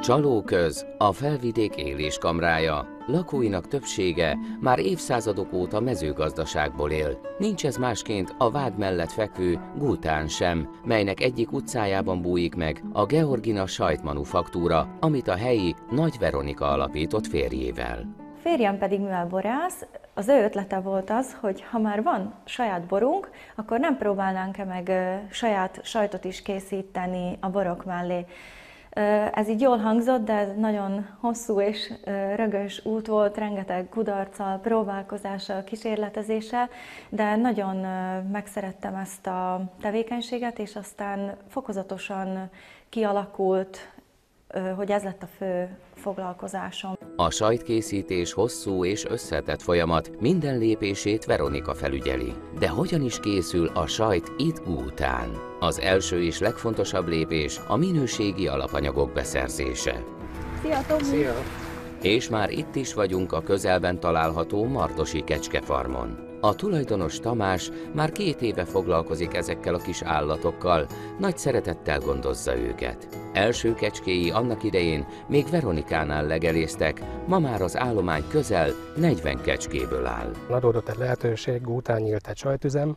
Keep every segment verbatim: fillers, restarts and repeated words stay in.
Csalóköz a felvidék éléskamrája. Lakóinak többsége már évszázadok óta mezőgazdaságból él. Nincs ez másként a vág mellett fekvő Gútán sem, melynek egyik utcájában bújik meg a Georgina sajtmanufaktúra, amit a helyi Nagy Veronika alapított férjével. Férjem pedig, mivel borász, az ő ötlete volt az, hogy ha már van saját borunk, akkor nem próbálnánk-e meg saját sajtot is készíteni a borok mellé. Ez így jól hangzott, de ez nagyon hosszú és rögös út volt, rengeteg kudarccal, próbálkozással, kísérletezéssel, de nagyon megszerettem ezt a tevékenységet, és aztán fokozatosan kialakult, hogy ez lett a fő foglalkozásom. A sajtkészítés hosszú és összetett folyamat, minden lépését Veronika felügyeli. De hogyan is készül a sajt itt Gútán? Az első és legfontosabb lépés a minőségi alapanyagok beszerzése. Szia, Tomi! Szia! És már itt is vagyunk a közelben található Martosi kecskefarmon. A tulajdonos Tamás már két éve foglalkozik ezekkel a kis állatokkal, nagy szeretettel gondozza őket. Első kecskéi annak idején még Veronikánál legelésztek, ma már az állomány közel negyven kecskéből áll. Adódott egy lehetőség, Gútán nyílt egy sajtüzem,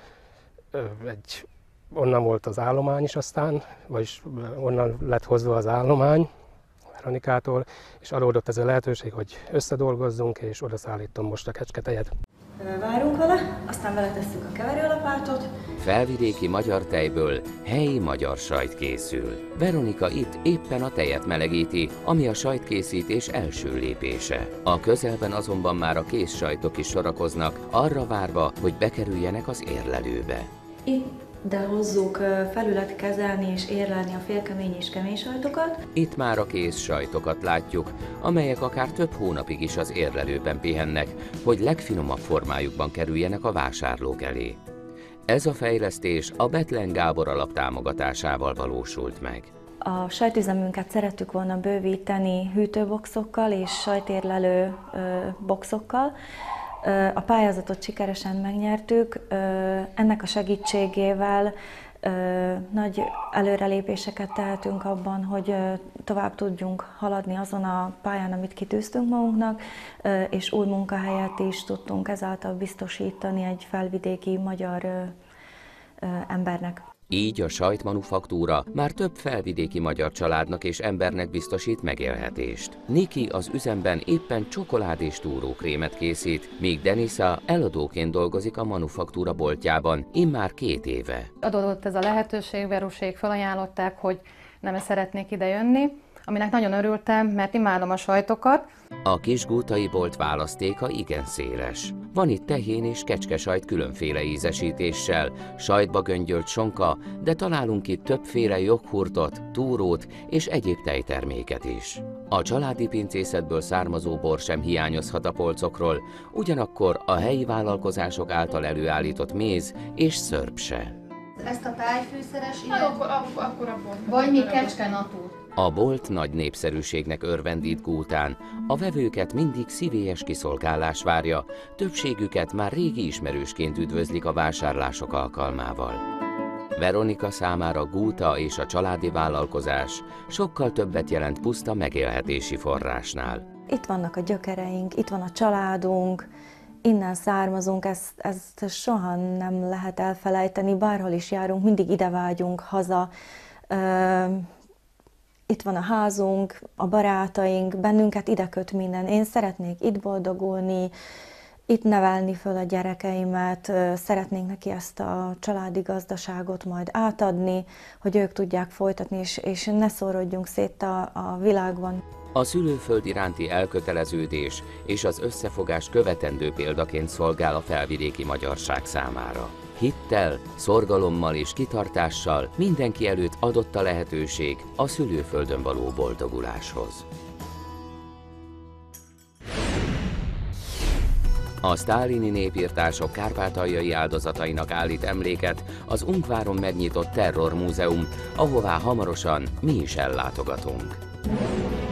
egy, onnan volt az állomány is aztán, vagyis onnan lett hozva az állomány Veronikától, és adódott ez a lehetőség, hogy összedolgozzunk, és oda szállítom most a kecsketejet. Várunk vele, aztán vele tesszük a keverőlapátot. Felvidéki magyar tejből helyi magyar sajt készül. Veronika itt éppen a tejet melegíti, ami a sajtkészítés első lépése. A közelben azonban már a kész sajtok is sorakoznak, arra várva, hogy bekerüljenek az érlelőbe. Itt de hozzuk felület kezelni és érlelni a félkemény és kemény sajtokat. Itt már a kész sajtokat látjuk, amelyek akár több hónapig is az érlelőben pihennek, hogy legfinomabb formájukban kerüljenek a vásárlók elé. Ez a fejlesztés a Bethlen Gábor alap támogatásával valósult meg. A sajtüzemünket szerettük volna bővíteni hűtőboxokkal és sajtérlelő boxokkal. A pályázatot sikeresen megnyertük, ennek a segítségével nagy előrelépéseket tehetünk abban, hogy tovább tudjunk haladni azon a pályán, amit kitűztünk magunknak, és új munkahelyet is tudtunk ezáltal biztosítani egy felvidéki magyar embernek. Így a sajtmanufaktúra már több felvidéki magyar családnak és embernek biztosít megélhetést. Niki az üzemben éppen csokolád és túrókrémet készít, míg Denisa eladóként dolgozik a manufaktúra boltjában immár két éve. Adódott ez a lehetőség, Verusék felajánlották, hogy nem szeretnék ide jönni, aminek nagyon örültem, mert imádom a sajtokat. A kisgútai bolt választéka igen széles. Van itt tehén és kecskesajt különféle ízesítéssel, sajtba göngyölt sonka, de találunk itt többféle joghurtot, túrót és egyéb tejterméket is. A családi pincészetből származó bor sem hiányozhat a polcokról, ugyanakkor a helyi vállalkozások által előállított méz és szörp se. Ezt a tájfűszeres, akkor, akkor, akkor a bolt. vagy még kecskenatúr. A bolt nagy népszerűségnek örvendít Gútán, a vevőket mindig szívélyes kiszolgálás várja, többségüket már régi ismerősként üdvözlik a vásárlások alkalmával. Veronika számára Gúta és a családi vállalkozás sokkal többet jelent puszta megélhetési forrásnál. Itt vannak a gyökereink, itt van a családunk, innen származunk, ezt, ezt soha nem lehet elfelejteni, bárhol is járunk, mindig ide vágyunk haza. Itt van a házunk, a barátaink, bennünket ide köt minden. Én szeretnék itt boldogulni, itt nevelni föl a gyerekeimet, szeretnénk neki ezt a családi gazdaságot majd átadni, hogy ők tudják folytatni, és, és ne szórodjunk szét a, a világban. A szülőföld iránti elköteleződés és az összefogás követendő példaként szolgál a felvidéki magyarság számára. Hittel, szorgalommal és kitartással mindenki előtt adott a lehetőség a szülőföldön való boldoguláshoz. A sztálini népirtások kárpátaljai áldozatainak állít emléket az Ungváron megnyitott Terrormúzeum, ahová hamarosan mi is ellátogatunk.